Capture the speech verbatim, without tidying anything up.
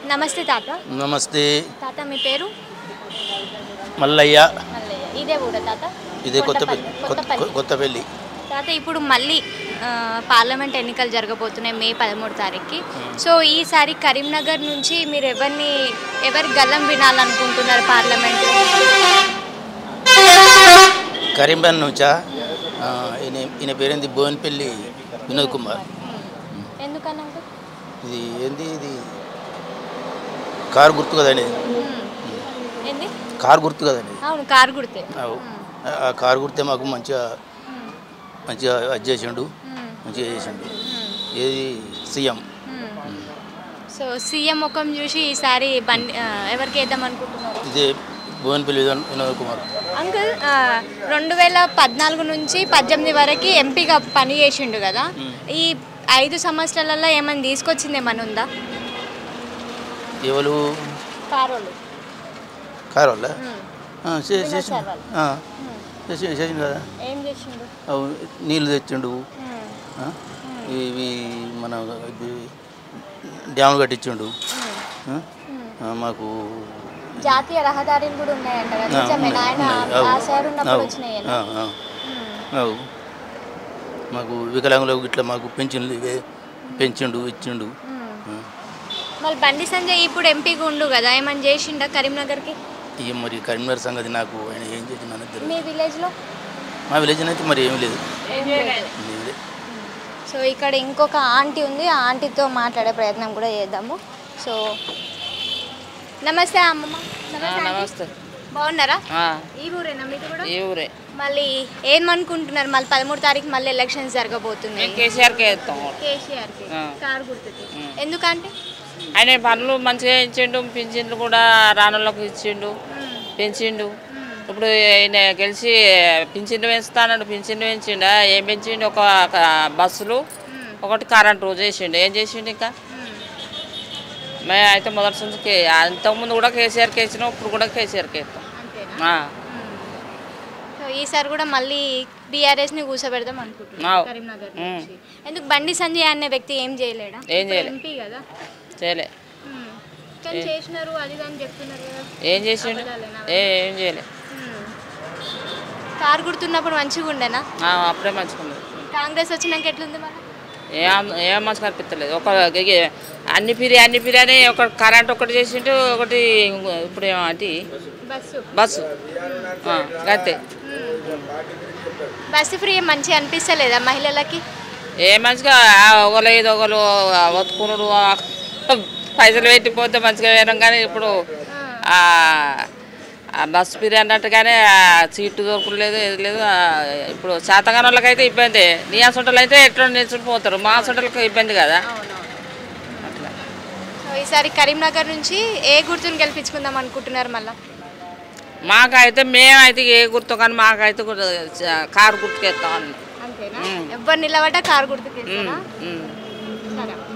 నమస్తే తాత. నమస్తే తాత మీ పేరు? మల్లయ్య. మల్లయ్య. ఇదే ఊరా తాత? ఇదే కొత్తపల్లి. కొత్తపల్లి కొత్తపల్లి. తాత ఇప్పుడు మళ్ళీ పార్లమెంట్ ఎన్నికలు జరగబోతున్నాయి మే పదమూడు తారీఖుకి. సో ఈసారి కరీంనగర్ నుంచి మీరు ఎవరిని ఎవరి గల్లం వినాలనుకుంటున్నారు పార్లమెంట్? కరీంనగర్ నుంచా? ఈయన ఈయన పేరేంది? బోయినపల్లి వినోద్ కుమార్. ఎందుకన్నా ఇది ఏంది? ఇది కారు గుర్తు కదండి. ఏంది? కారు గుర్తు కదండి. అవును, కారు గుర్తే. ఆ కారు గుర్తే మాకు మంచిగా మంచిగా అది చేసిండు, మంచిగా చేసిండు. ఏది సీఎం. సో సీఎం ముఖం చూసి ఈసారి బండి ఎవరికి వేద్దాం అనుకుంటున్నారు? ఇదే బోయినపల్లి వినోద్ కుమార్. అంకుల్, రెండు వేల పద్నాలుగు నుంచి పద్దెనిమిది వరకు ఎంపీగా పని చేసిండు కదా, ఈ ఐదు సంవత్సరాలలో ఏమైనా తీసుకొచ్చింది ఏమైనా ఉందా? ఎవరు? కారోళ్ళు. కారోళ్ళ చేసిండు కదా. ఏం చేసిండు? నీళ్ళు తెచ్చిండు, ఇవి మన డ్యాములు కట్టించిండు. మాకు జాతీయ రహదారులు కూడా ఉన్నాయంట కదా, నిజమేనా? ఆయన ఆ సైడ్ ఉన్నప్పుడు వచ్చినాయేనా? మాకు వికలాంగులకు ఇట్లా మాకు పెన్షన్లు ఇవే పెంచిండు, ఇచ్చిండు. మళ్ళీ బండి సంజయ్ ఇప్పుడు ఎంపీగా ఉండు కదా, ఏమని చేసిండా కరీంనగర్కి? ఇక మరి కరీంనగర్ సంగతి నాకు ఆయన ఏం చేసిండు. మీ విలేజ్లో? మా విలేజ్ అయితే మరి ఏం లేదు. సో ఇక్కడ ఇంకొక ఆంటీ ఉంది, ఆ ఆంటీతో మాట్లాడే ప్రయత్నం కూడా చేద్దాము. సో నమస్తే అమ్మమ్మ. నమస్తే. బాగున్నారా? ఈ ఊరేనా మీది కూడా? ఈ ఊరే. మళ్ళీ ఏమనుకుంటున్నారు? మళ్ళీ పదమూడు తారీఖు మళ్ళీ ఎలక్షన్స్ జరగబోతున్నాయి. కేసీఆర్కే ఇస్తాం. కేసీఆర్కి కారు గుర్తుకి. ఎందుకంటే ఆయన పనులు మంచిగా ఇచ్చిండు, పింఛన్లు కూడా రానులకు ఇచ్చిండు, పెంచిండు. ఇప్పుడు ఆయన గెలిచి పింఛన్లు పెంచుతానండు, పింఛన్లు పెంచిండు. ఏం పెంచిండు? ఒక బస్సులు, ఒకటి కరెంటు చేసిండు. ఏం చేసిండు ఇంకా? మేము అయితే మొదటి నుంచి అంతకుముందు కూడా కేసీఆర్కి ఇచ్చినాం, ఇప్పుడు కూడా కేసీఆర్కి ఇస్తాం. ఈసారి కూడా మళ్ళీ బీఆర్ఎస్ ని కూర్చోబెడదాం అనుకుంటున్నాం కరీంనగర్ నుంచి. ఎందుకు? బండి సంజయ్ అనే వ్యక్తి ఏం చేయలేడా? ఏం చేయలేదు. ఎంపీ కదా, చేయలే. కానీ చేసినారు అది అని చెప్తున్నారు కదా. ఏం చేసిండు? ఏం చేయలే. కారు గుర్తున్నప్పుడు మంచిగా ఉండేనా? అప్పుడే మంచిగా ఉంది. కాంగ్రెస్ వచ్చినాక ఎట్లుంది మరి? ఏం ఏం మంచిగా అనిపించలేదు. ఒక అన్ని పిరి అన్ని పిరి అని ఒక కరెంట్ ఒకటి చేసిండు, ఒకటి ఇప్పుడు ఏమంటే బస్సు బస్సు అంతే. బస్సు ఫ్రీ మంచిగా అనిపిస్తలేదా మహిళలకి? ఏ మంచిగా ఒకరు ఐదు ఒకరు ఒత్తుకున్నాడు, పైసలు పెట్టిపోతే మంచిగా వేయడం. కానీ ఇప్పుడు బస్సు ఫ్రీ అన్నట్టుగానే సీటు దొరకలేదు, ఏది లేదు. ఇప్పుడు శాతగాని వాళ్ళకైతే ఇబ్బంది. నీ హాస్పిటల్ అయితే ఎట్లా నిల్చుని పోతారు, మా హాస్పిటల్కి ఇబ్బంది కదా. అట్లా ఈసారి కరీంనగర్ నుంచి ఏ గుర్తుని గెలిపించుకుందాం అనుకుంటున్నారు? మళ్ళీ మాకైతే మేమైతే ఏ గుర్తు కానీ మాకైతే కారు గుర్తుకేస్తాం. అంతేనా? ఎవరు నిలబడ్డా కారు గుర్తుకేస్తారా? సరే.